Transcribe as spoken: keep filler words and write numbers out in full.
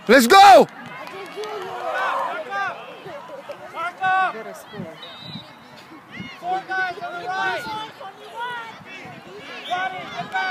Let's go! Four guys on the right. Ronnie, get back.